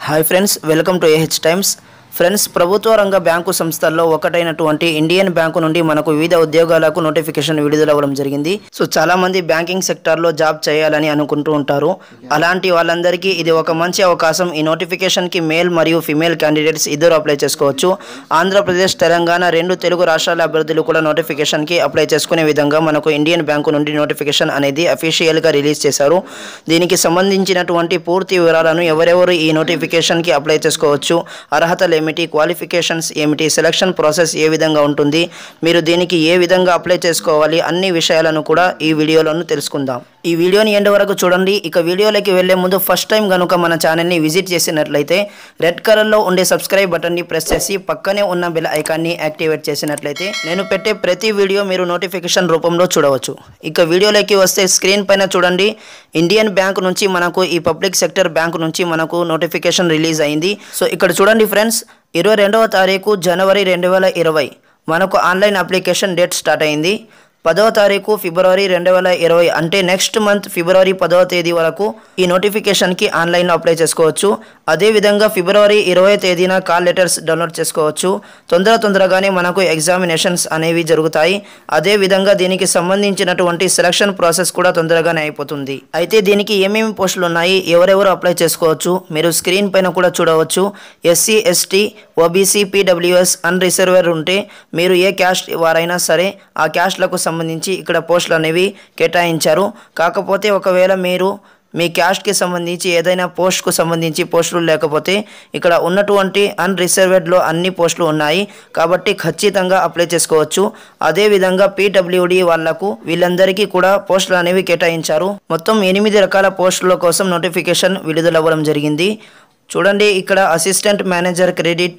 Hi friends, welcome to AH times. Friends, ప్రభుత్వ రంగ bank సంస్థల్లో ఒకటైనటువంటి ఇండియన్ బ్యాంకు నుండి మనకు వివిధ ఉద్యోగాలకు నోటిఫికేషన్ విడుదల అవ్వడం జరిగింది. సో చాలా మంది బ్యాంకింగ్ సెక్టార్లో జాబ్ చేయాలని అనుకుంటూ ఉంటారు. అలాంటి వాళ్ళందరికీ ఇది ఒక మంచి అవకాశం. ఈ నోటిఫికేషన్కి మేల్ మరియు ఫిమేల్ క్యాండిడేట్స్ ఇద్దరు అప్లై చేసుకోవచ్చు. ఆంధ్రప్రదేశ్, తెలంగాణ రెండు తెలుగు రాష్ట్రాల అభ్యర్థులు కూడా నోటిఫికేషన్కి అప్లై చేసుకునే విధంగా మనకు ఇండియన్ బ్యాంకు నుండి నోటిఫికేషన్ అనేది అఫీషియల్గా రిలీజ్ చేశారు. దీనికి సంబంధించినటువంటి పూర్తి వివరాలను ఎవరెవరు ఈ నోటిఫికేషన్కి అప్లై చేసుకోవచ్చు, అర్హతలు ఏమిటి, క్వాలిఫికేషన్స్ ఏమిటి, సెలక్షన్ ప్రాసెస్ ఏ విధంగా ఉంటుంది, మీరు దీనికి ఏ విధంగా అప్లై చేసుకోవాలి, అన్ని విషయాలను కూడా ఈ వీడియోలోను తెలుసుకుందాం. ఈ వీడియోని ఎండ్ వరకు చూడండి. ఇక వీడియోలోకి వెళ్లే ముందు ఫస్ట్ టైం కనుక మన ఛానల్ని విజిట్ చేసినట్లయితే రెడ్ కలర్లో ఉండే సబ్స్క్రైబ్ బటన్ని ప్రెస్ చేసి పక్కనే ఉన్న బెల్ ఐకాన్ని యాక్టివేట్ చేసినట్లయితే నేను పెట్టే ప్రతి వీడియో మీరు నోటిఫికేషన్ రూపంలో చూడవచ్చు. ఇక వీడియోలోకి వస్తే స్క్రీన్ పైన చూడండి, ఇండియన్ బ్యాంక్ నుంచి మనకు ఈ పబ్లిక్ సెక్టర్ బ్యాంక్ నుంచి మనకు నోటిఫికేషన్ రిలీజ్ అయింది. సో ఇక్కడ చూడండి ఫ్రెండ్స్, 22వ తారీఖు జనవరి 2020 మనకు ఆన్లైన్ అప్లికేషన్ డేట్ స్టార్ట్ అయింది. 10వ తారీఖు ఫిబ్రవరి 2020 అంటే నెక్స్ట్ మంత్ ఫిబ్రవరి 10వ తేదీ వరకు ఈ నోటిఫికేషన్కి ఆన్లైన్లో అప్లై చేసుకోవచ్చు. అదేవిధంగా ఫిబ్రవరి 20వ తేదీన కాల్ లెటర్స్ డౌన్లోడ్ చేసుకోవచ్చు. తొందరగానే మనకు ఎగ్జామినేషన్స్ అనేవి జరుగుతాయి. అదేవిధంగా దీనికి సంబంధించినటువంటి సెలక్షన్ ప్రాసెస్ కూడా తొందరగానే అయిపోతుంది. అయితే దీనికి ఏమేమి పోస్టులు ఉన్నాయి, ఎవరెవరు అప్లై చేసుకోవచ్చు మీరు స్క్రీన్ పైన కూడా చూడవచ్చు. SC, ST, OBC, PWS, unreserved ఉంటే మీరు ఏ క్యాస్ట్ వారైనా సరే ఆ క్యాస్ట్లకు సంబంధించి ఇక్కడ పోస్టులు అనేవి కేటాయించారు. కాకపోతే ఒకవేళ మీరు మీ క్యాస్ట్కి సంబంధించి ఏదైనా పోస్ట్కు సంబంధించి పోస్టులు లేకపోతే ఇక్కడ ఉన్నటువంటి అన్రిజర్వ్డ్లో అన్ని పోస్టులు ఉన్నాయి కాబట్టి ఖచ్చితంగా అప్లై చేసుకోవచ్చు. అదేవిధంగా పీడబ్ల్యూడి వాళ్లకు వీళ్ళందరికీ కూడా పోస్టులు అనేవి కేటాయించారు. మొత్తం 8 రకాల పోస్టుల కోసం నోటిఫికేషన్ విడుదలవ్వడం జరిగింది. చూడండి, ఇక్కడ assistant manager credit,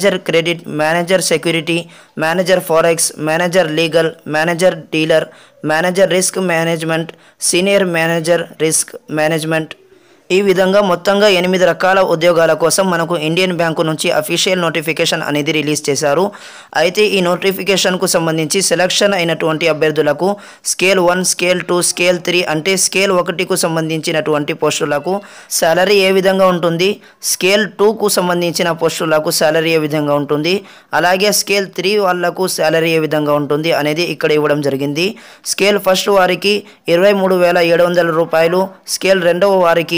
manager security, manager forex, manager legal, manager dealer, manager risk management, senior manager risk management, ఈ విధంగా మొత్తంగా 8 రకాల ఉద్యోగాల కోసం మనకు ఇండియన్ బ్యాంకు నుంచి అఫీషియల్ నోటిఫికేషన్ అనేది రిలీజ్ చేశారు. అయితే ఈ నోటిఫికేషన్కు సంబంధించి సెలక్షన్ అయినటువంటి అభ్యర్థులకు స్కేల్ 1, స్కేల్ 2, స్కేల్ 3 అంటే స్కేల్ 1కు సంబంధించినటువంటి పోస్టులకు శాలరీ ఏ విధంగా ఉంటుంది, స్కేల్ 2కు సంబంధించిన పోస్టులకు శాలరీ ఏ విధంగా ఉంటుంది, అలాగే స్కేల్ 3 వాళ్లకు శాలరీ ఏ విధంగా ఉంటుంది అనేది ఇక్కడ ఇవ్వడం జరిగింది. స్కేల్ ఫస్ట్ వారికి 23,700 రూపాయలు, స్కేల్ 2వ వారికి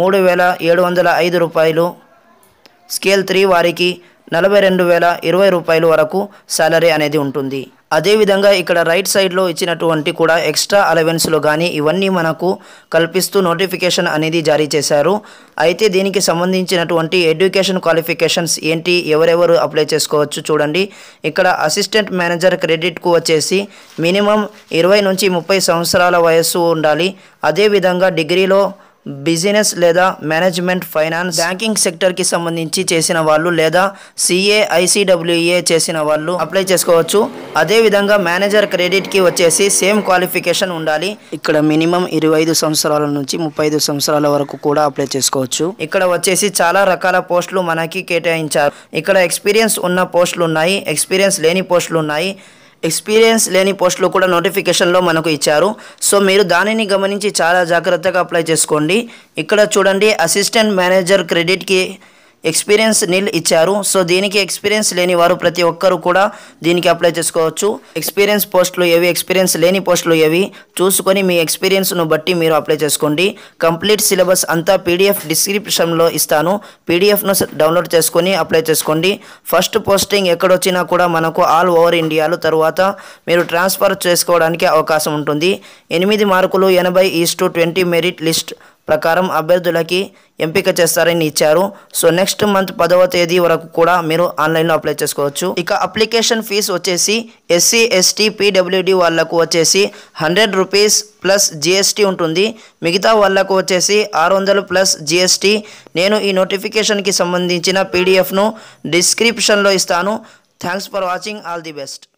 3,705 రూపాయలు, స్కేల్ 3 వారికి 42,020 రూపాయలు వరకు శాలరీ అనేది ఉంటుంది. అదేవిధంగా ఇక్కడ రైట్ సైడ్లో ఇచ్చినటువంటి కూడా ఎక్స్ట్రా అలవెన్స్లు కానీ ఇవన్నీ మనకు కల్పిస్తూ నోటిఫికేషన్ అనేది జారీ చేశారు. అయితే దీనికి సంబంధించినటువంటి ఎడ్యుకేషన్ క్వాలిఫికేషన్స్ ఏంటి, ఎవరెవరు అప్లై చేసుకోవచ్చు చూడండి. ఇక్కడ అసిస్టెంట్ మేనేజర్ క్రెడిట్కు వచ్చేసి మినిమం 20 నుంచి 30 సంవత్సరాల వయస్సు ఉండాలి. అదేవిధంగా డిగ్రీలో బిజినెస్ లేదా మేనేజ్మెంట్, ఫైనాన్స్, బ్యాంకింగ్ సెక్టర్కి సంబంధించి చేసిన వాళ్ళు లేదా సిఏ, ఐసిడబ్ల్యూఏ చేసిన వాళ్ళు అప్లై చేసుకోవచ్చు. అదేవిధంగా మేనేజర్ క్రెడిట్కి వచ్చేసి సేమ్ క్వాలిఫికేషన్ ఉండాలి. ఇక్కడ మినిమం 25 సంవత్సరాల నుంచి 35 సంవత్సరాల వరకు కూడా అప్లై చేసుకోవచ్చు. ఇక్కడ వచ్చేసి చాలా రకాల పోస్టులు మనకి కేటాయించారు. ఇక్కడ ఎక్స్పీరియన్స్ ఉన్న పోస్టులు ఉన్నాయి, ఎక్స్పీరియన్స్ లేని పోస్టులు ఉన్నాయి. ఎక్స్పీరియన్స్ లేని పోస్టులు కూడా నోటిఫికేషన్లో మనకు ఇచ్చారు. సో మీరు దానిని గమనించి చాలా జాగ్రత్తగా అప్లై చేసుకోండి. ఇక్కడ చూడండి, అసిస్టెంట్ మేనేజర్ క్రెడిట్కి ఎక్స్పీరియన్స్ నిల్ ఇచ్చారు. సో దీనికి ఎక్స్పీరియన్స్ లేని వారు ప్రతి ఒక్కరు కూడా దీనికి అప్లై చేసుకోవచ్చు. ఎక్స్పీరియన్స్ పోస్టులు ఏవి, ఎక్స్పీరియన్స్ లేని పోస్టులు ఏవి చూసుకొని మీ ఎక్స్పీరియన్స్ను బట్టి మీరు అప్లై చేసుకోండి. కంప్లీట్ సిలబస్ అంతా పీడిఎఫ్ డిస్క్రిప్షన్లో ఇస్తాను, పీడిఎఫ్ను డౌన్లోడ్ చేసుకొని అప్లై చేసుకోండి. ఫస్ట్ పోస్టింగ్ ఎక్కడొచ్చినా కూడా మనకు ఆల్ ఓవర్ ఇండియాలో తర్వాత మీరు ట్రాన్స్ఫర్ చేసుకోవడానికి అవకాశం ఉంటుంది. 8 మార్కులు 80:20 మెరిట్ లిస్ట్ ప్రకారం అభ్యర్థులకి ఎంపిక చేస్తారని ఇచ్చారు. సో నెక్స్ట్ మంత్ 10వ తేదీ వరకు కూడా మీరు ఆన్లైన్లో అప్లై చేసుకోవచ్చు. ఇక అప్లికేషన్ ఫీజు వచ్చేసి ఎస్సీ, ఎస్టీ, పీడబ్ల్యూడి వాళ్లకు వచ్చేసి 100 రూపీస్ ప్లస్ జిఎస్టీ ఉంటుంది. మిగతా వాళ్లకు వచ్చేసి 600 ప్లస్ జిఎస్టీ. నేను ఈ నోటిఫికేషన్కి సంబంధించిన పీడిఎఫ్ను డిస్క్రిప్షన్లో ఇస్తాను. Thanks for watching. All the best.